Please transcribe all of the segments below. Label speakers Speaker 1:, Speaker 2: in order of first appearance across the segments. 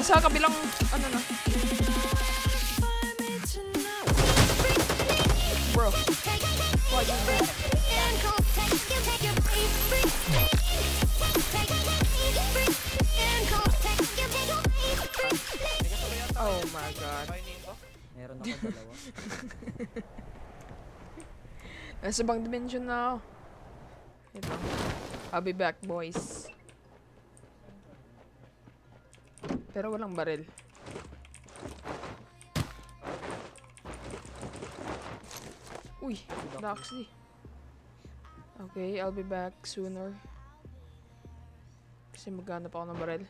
Speaker 1: Sa kabilang, ano na. Bro. What you doing? Oh my god.
Speaker 2: Meron ako dalawa.
Speaker 1: Nasa bang dimension na ako. Ito. I'll be back, boys. Pero walang baril. Uy, Doxy. Okay, I'll be back sooner. Kasi maghanap ako ng baril.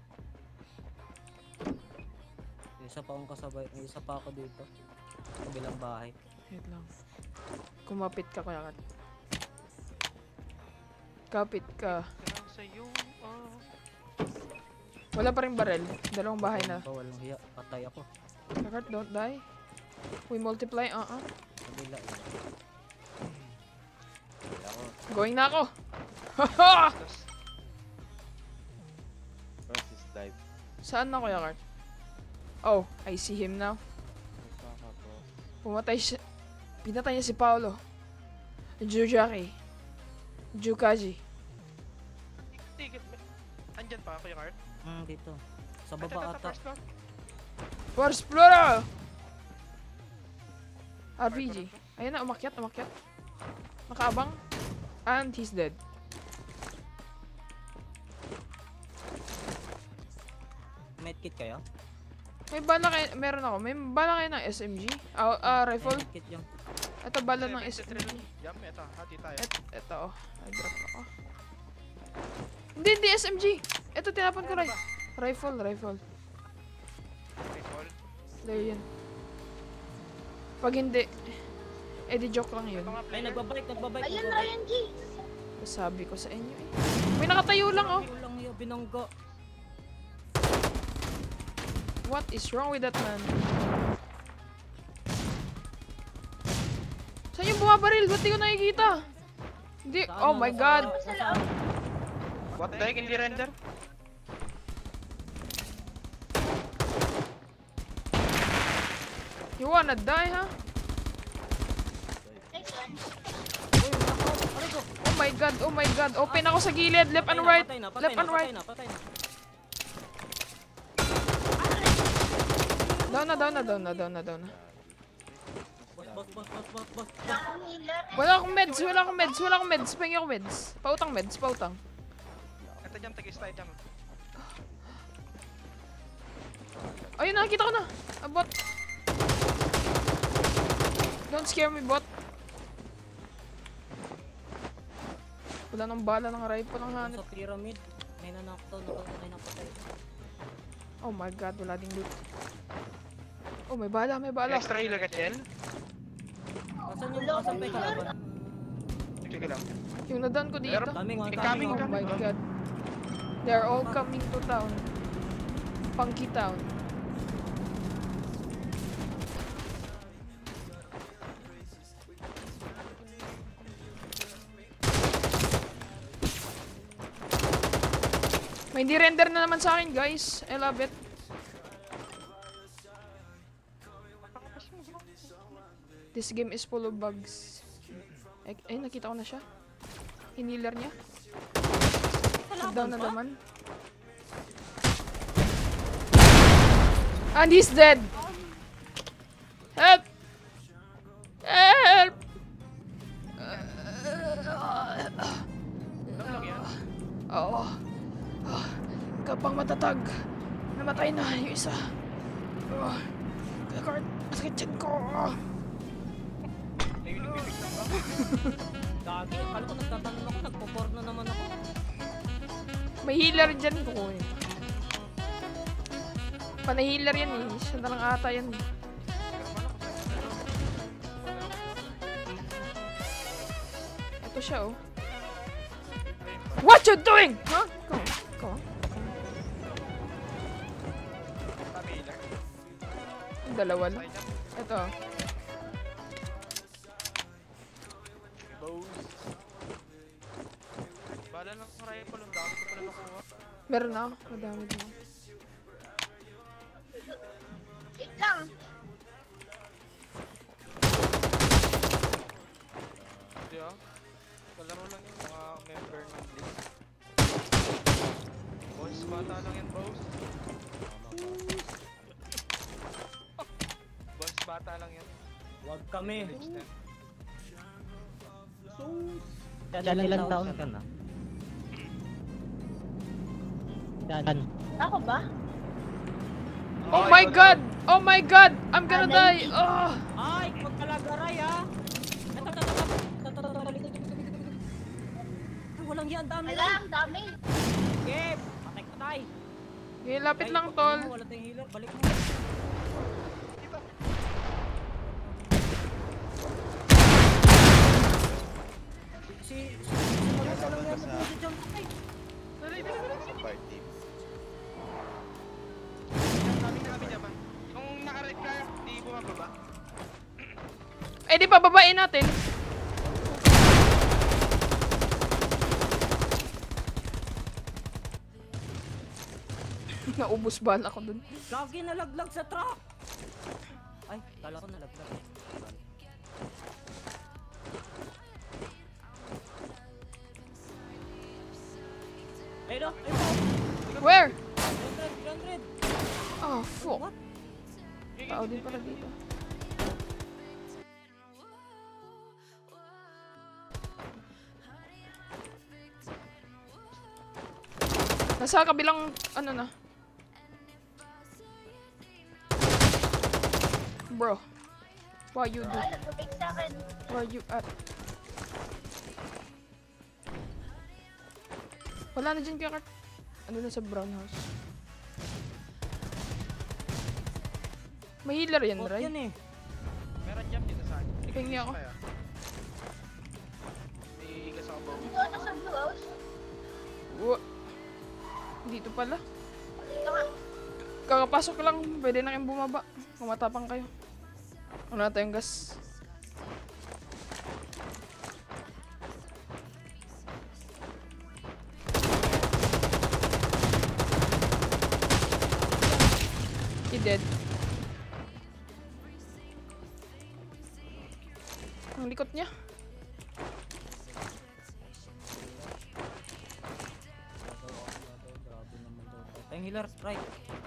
Speaker 2: Isa pa akong kasabay, isa pa ako dito. Kabilang bahay.
Speaker 1: Wait lang. Kumapit ka kaya kat. Kapit ka. Wala pa rin baril. Dalawang bahay na.
Speaker 2: Walang hiya, patay ako.
Speaker 1: Kakart, don't die. We multiply,
Speaker 2: Kabila eh.
Speaker 1: Going na ako. Haha! Saan na kuya Kart? Oh, I see him now. Pumatay siya. Pinatay niya si Paolo. Jujaki. Jukaji.
Speaker 3: Andyan pa kuya Kart?
Speaker 2: Dito. Sa baba ata.
Speaker 1: First floor! RPG. Ayun na, umakyat. Nakaabang. And he's dead.
Speaker 2: Medkit kayo?
Speaker 1: May bala kayo, meron ako. May bala kayo ng SMG? Rifle?
Speaker 2: Medkit yung...
Speaker 1: Ito bala ng SMG.
Speaker 3: Yum, ito. Hati tayo.
Speaker 1: Ito oh. Ay, drop ako. Hindi SMG. Ito, tinapon ko rifle.
Speaker 3: Rifle.
Speaker 1: There yan. Pag hindi, di joke lang yun.
Speaker 2: Ay, nagbabike.
Speaker 4: Ayan, Ryan G.
Speaker 1: Sabi ko sa inyo eh. May nakatayo lang oh.
Speaker 2: Walang hiya, binangga.
Speaker 1: What is wrong with that man? Saan yung bumabaril? Ba't di ko nakikita? Hindi. Oh my god.
Speaker 3: What the heck? Hindi render?
Speaker 1: You wanna die, ha? Oh my god. Open ako sa gilid. Left and right. Left and right. Down na.
Speaker 2: Boss.
Speaker 1: Wala akong meds. Pengi ako meds. Pautang.
Speaker 3: Ito dyan, tagis tayo dyan.
Speaker 1: Ayun, nakikita ko na. Bot. Don't scare me, bot. Wala nang bala ng rifle ng hanip.
Speaker 2: Sa pyramid, may nanakto, napatay.
Speaker 1: Oh my god, wala ding loot. Oh, may bala.
Speaker 3: Extra heal agad yan?
Speaker 2: Asan pa yung kalaban?
Speaker 3: Sige lang.
Speaker 1: Yung nadan ko dito.
Speaker 3: Incoming.
Speaker 1: Oh my god. They're all coming to town. Funky town. May di-render na naman sa akin, guys. I love it. This game is full of bugs. Ay, nakita ko na siya. Hiniler niya. Down na naman. And he's dead! Help! Help! Oo. Kapang matatag. Namatay na yung isa. Kakart, masakit chan ko.
Speaker 2: Gagi, akala ko nagtatanong ako, nagpo-porno naman ako.
Speaker 1: May healer dyan ko eh. Panay healer yan eh. Siya na lang ata yan eh. Ito siya oh. What you doing? Huh? Come on. Dalawa lang. Ito.
Speaker 3: Bala ng rifle, ang dami ko pala nakuha.
Speaker 1: Meron na ako. Madami din ako.
Speaker 4: lang.
Speaker 3: Hindi ah. Kalaro lang yun, mga member ng league. Boss, bata lang yan, boss. Boss, bata lang yan.
Speaker 2: Huwag kami.
Speaker 3: Village 10.
Speaker 2: Diyan ilang taon ka na? Diyan.
Speaker 4: Ako ba?
Speaker 1: Oh my god! Oh my god! I'm gonna die! Oh!
Speaker 2: Ay, huwag ka lagaray ah! Ay, walang yan, dami
Speaker 4: Wala,
Speaker 2: lang.
Speaker 4: ang dami.
Speaker 2: Game! Patay ka tayo.
Speaker 1: Okay, lapit
Speaker 2: Ay,
Speaker 1: lang,
Speaker 2: wag
Speaker 1: tol.
Speaker 2: mo, wala tayong healer, balik mo. Maganda lang yan, mag-jump ka tayo.
Speaker 3: Dali, dali, dali.
Speaker 5: Sa party.
Speaker 3: Kami naman. Yung naka-red car, di bumababa.
Speaker 1: Eh, di pa babain natin. Naubos bala ko dun.
Speaker 2: Gagi, nalaglag sa truck! Ay, kala ko nalaglag. Ayun o, ayun o!
Speaker 1: Where?
Speaker 2: 300, 300!
Speaker 1: Oh, fuck.
Speaker 2: What?
Speaker 1: Tao din pala dito. Nasa kabilang, ano na. Bro. Why you do?
Speaker 4: Nagtubig sa akin.
Speaker 1: Where you at? Wala na dyan kaya Kurt. Ano na sa brown house? May healer yan,
Speaker 2: Bot
Speaker 1: right?
Speaker 2: yan eh.
Speaker 3: Meron jump dito sa akin.
Speaker 1: Hingi ako.
Speaker 3: May igas ako bawa.
Speaker 4: Dito ako sa blue house.
Speaker 1: Dito pala.
Speaker 4: Dito nga.
Speaker 1: Kakapasok lang. Pwede na kayong bumaba. Kung matapang kayo. Wala tayong gas. He dead. Ang likot niya.
Speaker 2: Grabe naman daw. Tayong healer, strike.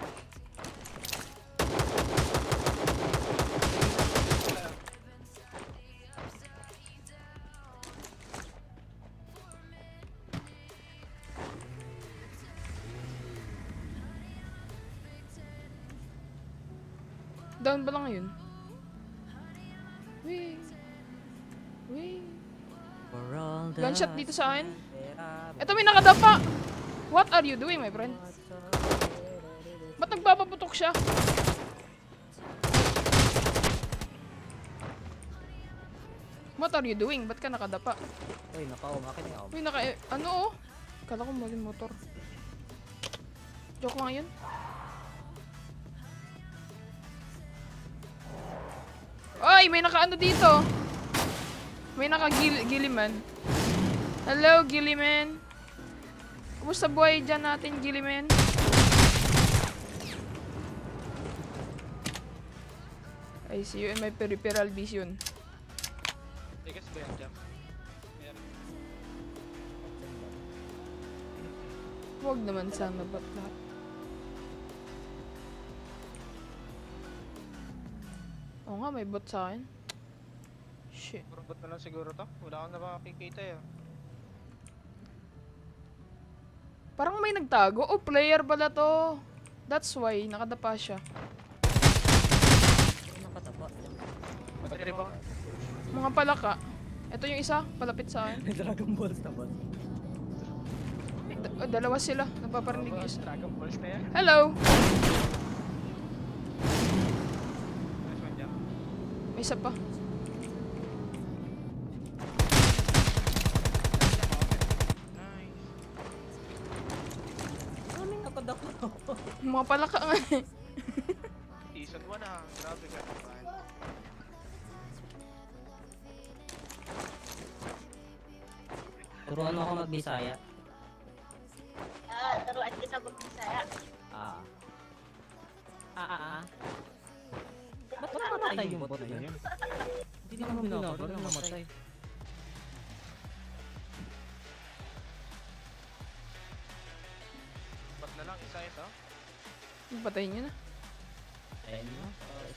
Speaker 1: Down ba lang ngayon? Wee. Wee. Gunshot dito sa akin. Eto, may nakadapa! What are you doing, my friend? Ba't nagpapaputok siya? What are you doing? Ba't ka nakadapa?
Speaker 2: Uy, naka-umakin na ako.
Speaker 1: Uy, ano oh? Kala ko mali motor. Joke lang yun. Ay, may naka-ano dito. May naka-Gilliman. Hello, Gilliman. Kumusta buhay dyan natin, Gilliman? I see you in my peripheral vision.
Speaker 3: Igas ba yan jump? Meron.
Speaker 1: Huwag naman sana ba't lahat. Oo nga, may bot sa akin. Shit.
Speaker 3: Robot na lang siguro to. Wala akong nakakikita eh.
Speaker 1: Parang may nagtago. Oh, player pala to. That's why, nakadapa siya.
Speaker 2: Nakatapa.
Speaker 3: Pwede ba?
Speaker 1: Mga palaka. Ito yung isa, palapit sa akin.
Speaker 2: May Dragon Balls na ba?
Speaker 1: Dalawa sila, napaparinig yung isa.
Speaker 3: Dragon Balls na yan.
Speaker 1: Hello!
Speaker 3: Nice one jump.
Speaker 1: May isa pa.
Speaker 3: Nice.
Speaker 2: Maraming nakadako.
Speaker 1: Mga palaka nga eh.
Speaker 3: Season 1 ah. Grabe ka naman.
Speaker 2: Turuan mo ako mag-Bisaya.
Speaker 4: Turuan kita mag-Bisaya.
Speaker 2: Ah. Ah, ah, ah. Ba't namatay yung bot na yun? Hindi naman binabaril, namatay.
Speaker 3: Ba't na lang isa ito?
Speaker 1: Patayin nyo na.
Speaker 2: Ayun na.